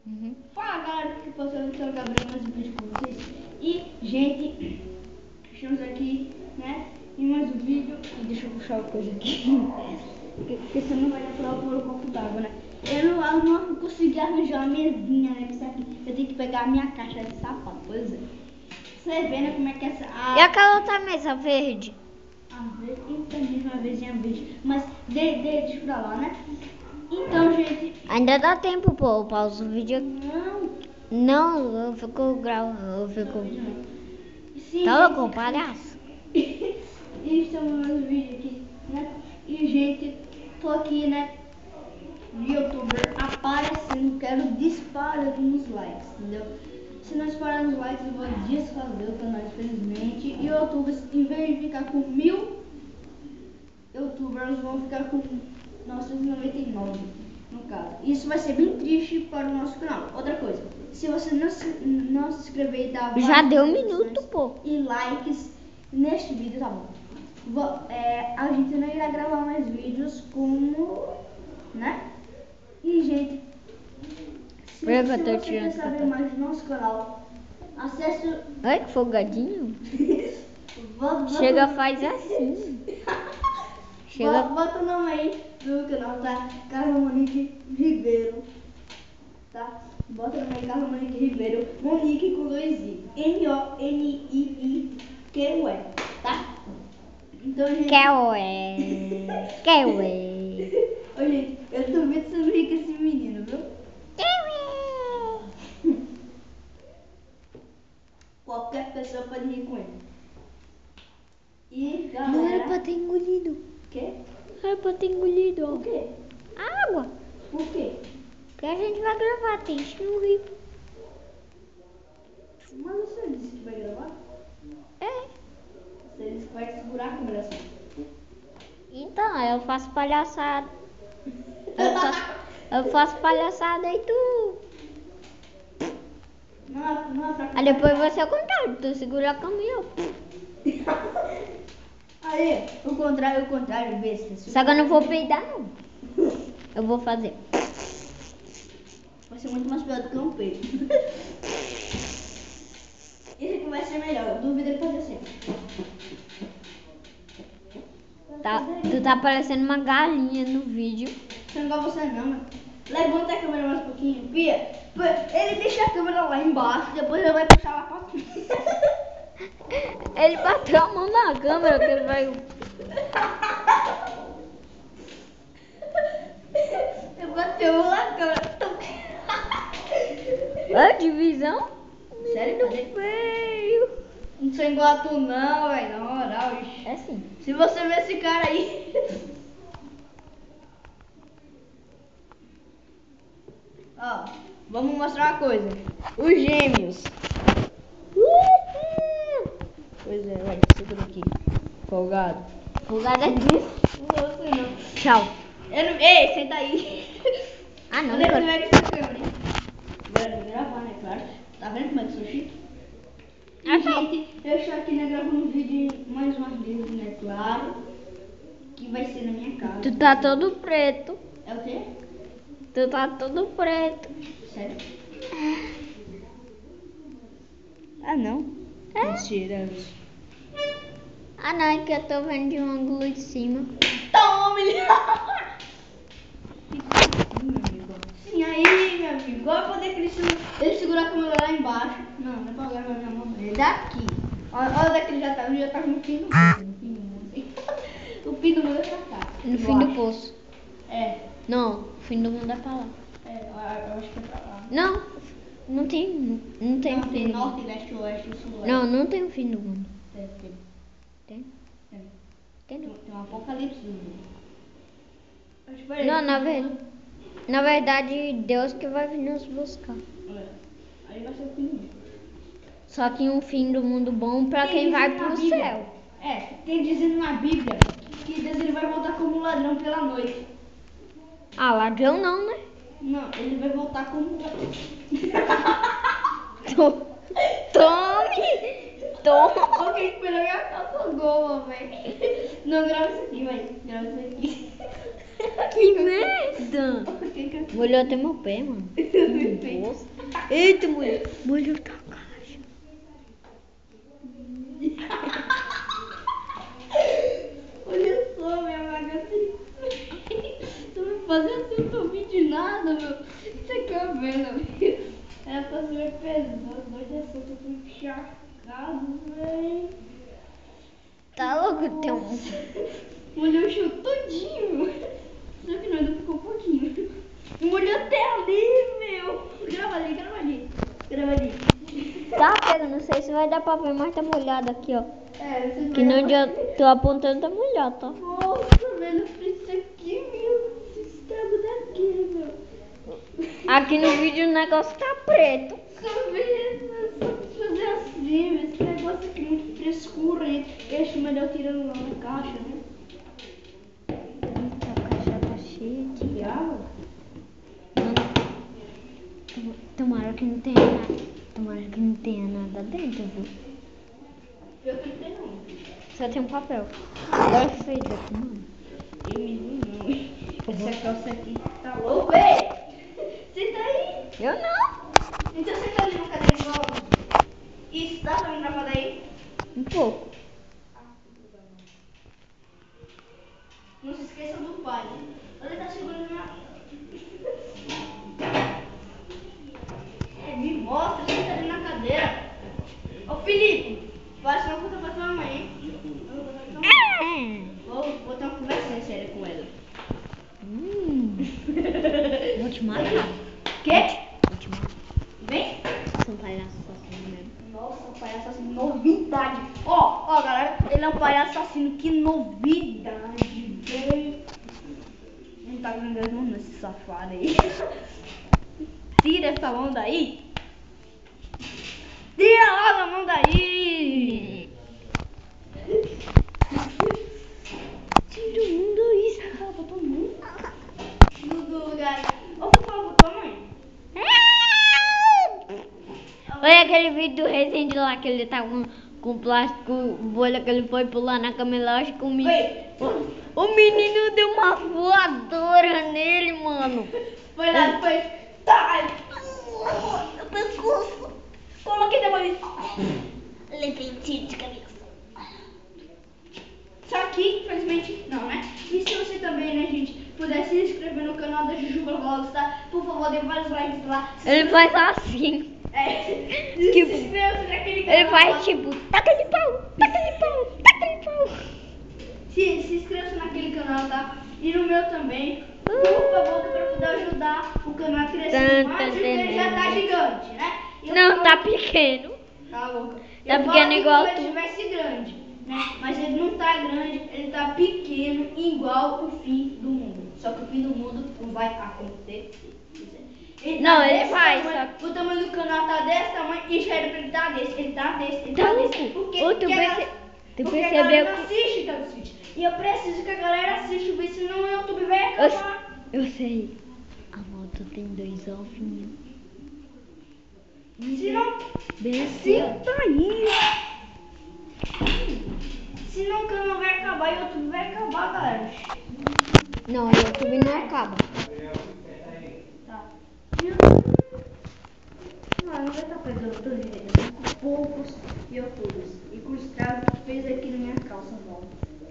Fala galera, que passou no seu Gabriel, mais um vídeo com vocês. E, gente, estamos aqui, né, em mais um vídeo. E deixa eu puxar uma coisa aqui, porque senão não vai dar pra pôr o copo d'água, né. Eu não consegui arranjar a mesinha, né, isso aqui. Eu tenho que pegar a minha caixa de sapato, pois é. Você vê, né, como é que é essa... E aquela outra mesa verde? A verde, então mesmo a vezinha verde, mas deixa pra lá, né. Então, gente... Ainda dá tempo, pô, pausa o vídeo. Não, eu fico gravando, eu fico... Sim, Tá louco, palhaço? E estamos no nosso vídeo aqui, né? E, gente, tô aqui, né? YouTuber aparecendo, quero disparar nos likes, entendeu? Se não disparar nos likes, eu vou desfazer o canal, infelizmente. E YouTubers, em vez de ficar com 1000 YouTubers, vão ficar com 999, no caso. Isso vai ser bem triste para o nosso canal. Outra coisa, se você não se inscrever e dar Já deu um minuto, pô. E likes neste vídeo, tá bom? A gente não irá gravar mais vídeos como, né? E, gente, se você quer saber mais do nosso canal, acesse o... Ai, que folgadinho. Chega, faz assim. Bota o nome aí do canal, tá? Carla Monique Ribeiro, tá? Bota o nome aí, Carla Monique Ribeiro. Monique com 2 I. Monique, tá? Então, gente... Queué. Ô, gente, eu duvido que você não ri com esse menino, viu? Qualquer pessoa pode rir com ele. E, galera... Não era pra ter engolido. O quê? Não era pra ter engolido. O quê? Água. Por quê? Porque a gente vai gravar, tem que no rio. Mas você disse que vai gravar? É. Você disse que vai segurar a câmera assim. Então, eu faço palhaçada. Eu faço palhaçada e tu... Não é pra... Aí depois vai ser o contrário, tu segura a câmera e eu... Aí, o contrário, besta. Só que eu não vou peidar, não. Eu vou fazer. Vai ser muito mais pior do que um peido. Esse aqui vai ser melhor, eu duvido ele fazer assim. Tu tá parecendo uma galinha no vídeo. Você não igual você não, mano. Levanta a câmera mais um pouquinho, Pia. Ele deixa a câmera lá embaixo, depois ele vai puxar lá pra cima. Ele bateu a mão na câmera, que ele vai... Ele bateu a mão na câmera. Olha a divisão. Sério? Feio. Não sou igual a tu não, velho, na moral, ixi. É sim. Se você ver esse cara aí... Ó, vamos mostrar uma coisa. Os gêmeos. Pois é, vai, segura aqui. Folgado. Folgado é disso. Não, você não. Tchau. Ei, senta aí. Ah, não. Eu lembro que essa câmera, hein? Agora eu vou gravar, né, claro. Tá vendo como é que eu sou chique? E, gente, eu estou aqui, né, gravando um vídeo mais uma vez, né, claro. Que vai ser na minha casa. Tu tá todo preto. É o quê? Tu tá todo preto. Sério? Ah, não. É? Mentira. Ah, não, é que eu tô vendo de um ângulo de cima. Tome! Sim, aí, meu amigo. Agora poder que ele segurar a câmera lá embaixo. Não é pra agora minha mão dele. Daqui. Olha daqui ele já tá no fim do mundo. O fim do mundo é pra cá. No fim do poço. É. Não, o fim do mundo é pra lá. É, eu acho que é pra lá. Não, não tem Não fim tem do norte, mundo. leste, oeste, sul, oeste. Não tem o fim do mundo. Tem. Tem? Tem. Tem não. Tem um apocalipse do mundo. Não, na verdade, Deus que vai vir nos buscar. É. Aí vai ser o fim do mundo. Só que um fim do mundo bom pra quem vai pro céu. É, tem dizendo na Bíblia que Deus ele vai voltar como ladrão pela noite. Ah, ladrão não, né? Não, ele vai voltar como ladrão. Tome! Alguém esperou minha calça goma, velho. Não, grava isso aqui, vai. Grava isso aqui. Que merda! Molhou até meu pé, mano. Nossa. Eita, mulher. Molhou tua caixa. Olha só, minha bagaceira. Tu não fazendo tanto vídeo de nada, meu. Você quer ver, meu? Era pra ser pesado, dois é só, eu tô encharcado, velho. Tá louco, tem um... Molhou o chão todinho. Só que não, ainda ficou um pouquinho. E molhou até ali, meu. Grava ali, grava ali. Grava ali. Tá, Pedro, não sei se vai dar pra ver, mas tá molhado aqui, ó. É, vocês Que não eu tô apontando, tá molhado, tá? Nossa, velho, isso aqui, meu. Esse estrago daqui, meu. Aqui no vídeo o negócio tá preto. Só vendo, só fazer assim, esse negócio aqui é muito frescura, hein? Eu acho melhor tirando lá na caixa, né? Eita, a caixa tá cheia de água. Tomara que não tenha nada. Tomara que não tenha nada dentro, viu? Eu que não tenho não. Só tem um papel. Agora fez aqui, mano. Eu mesmo não. Essa calça aqui tá louco, velho. Você tá aí? Eu não. Então você tá ali na cadeira igual. Isso, dá pra me gravar daí? Um pouco. Não se esqueça do pai. Olha, ele tá segurando na... Me mostra, senta ali na cadeira. Ô Felipe, faz uma conta pra tua mãe, hein? Vou ter uma conversa séria com ela. Vou te matar. Quê? Vou te matar. Vem? Sou um palhaço assassino mesmo. Nossa, palhaço assassino, novidade. Ó, galera, ele é um palhaço assassino, que novidade, velho. Não tá grandando não nesse safado aí. Tira essa mão daí. Tira logo a mão daí. Tira o mundo isso. Ela botou muito no lugar. Ô, por favor, tua mãe. Olha aquele vídeo do Resende lá que ele tá com plástico, bolha que ele foi pular na cama elástica. O menino deu uma voadora nele, mano. Foi lá, foi. Tá. O pescoço. Coloquei depois. Levei um tiro de cabeça. Só que, infelizmente, não, né? E se você também, né, gente, puder se inscrever no canal da Jujuba Vlogs, tá? Por favor, dê vários likes lá. Ele faz assim. É, Que- se inscreva naquele canal. Ele faz tipo, taca-lhe pau, taca-lhe pau, taca-lhe pau. Se inscreva naquele canal, tá? E no meu também. Por favor, que pra poder ajudar o canal a crescer mais, porque ele já tá gigante, né? E eu Não, falo- tá pequeno. Tá louco. Tá Eu pequeno falo que igual quando tu. ele estivesse grande, né? Mas ele não tá grande, ele tá pequeno, igual o fim do mundo. Só que o fim do mundo não vai acontecer. Não, ele desse vai, tamanho, só o tamanho do canal tá desse tamanho e já era pra ele tá desse. Ele tá desse, ele Tá tá louco. desse. Porque, Ô, tu porque a percebeu galera não que... assiste tantos vídeos. E eu preciso que a galera assista o vídeo, senão o YouTube vai acabar. Eu sei. A moto tem 2 ovinhos. Se não... Bem assim, ó. Tá aí. Senão o canal vai acabar e o YouTube vai acabar, galera. Não, o YouTube não acaba. Tá. Não vai estar pegando todo jeito. Com poucos youtubers. E com o estrago que fez aqui na minha calça nova.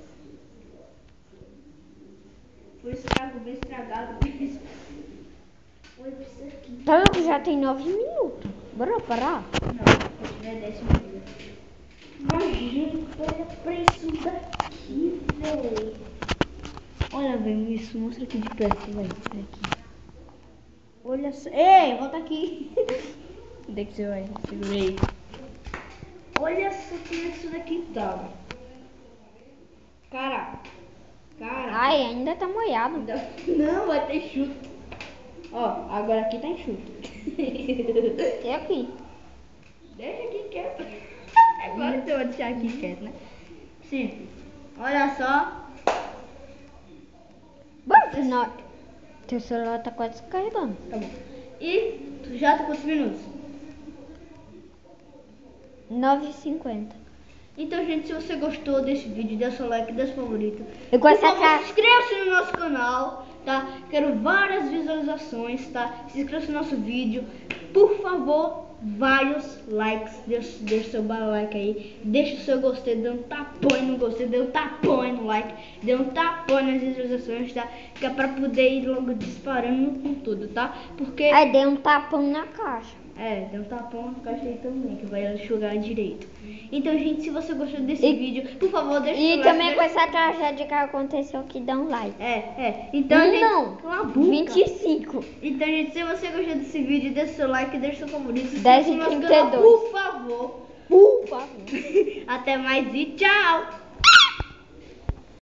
Foi estrago bem estragado mesmo. Oi, isso aqui. Tá louco, já tem 9 minutos. Bora parar? Não, se tiver 10 minutos. Imagina, olha pra isso daqui, velho. Olha, velho, isso. Mostra aqui de perto, velho. Olha aqui. Olha só. Ei, volta aqui. Onde é que você vai? Segurei. Olha só como é que isso daqui tá. Cara. Ai, ainda tá molhado. Não, vai ter enxuto. Ó, agora aqui tá enxuto. E aqui? Deixa aqui quieto. Agora eu vou deixar aqui quieto, né? Sim. Olha só. Bora, final. Teu celular tá quase carregando. Tá bom. E tu já tá quantos minutos? 9h50. Então, gente, se você gostou desse vídeo, dê seu like, dê seu favorito. Eu Por gosto favor, dessa... inscreva-se no nosso canal. tá? Quero várias visualizações, tá? Se inscreva no nosso vídeo, por favor, vários likes, deixa seu like aí, deixa o seu gostei, dê um tapão no gostei, dê um tapão no like, dê um tapão nas visualizações, tá? Que é pra poder ir logo disparando com tudo, tá? Porque... Aí dei um tapão na caixa. dê um tapão na caixa aí também, que vai enxugar direito. Então, gente, se você gostou desse vídeo, por favor, deixa seu like. E também com essa tragédia que aconteceu aqui, dá um like. Então, gente, não, cala a boca. 25. Então, gente, se você gostou desse vídeo, deixa seu like, deixa seu favorito. Se 10 e inscreva no nosso 32. canal, por favor. Por favor. Até mais e tchau!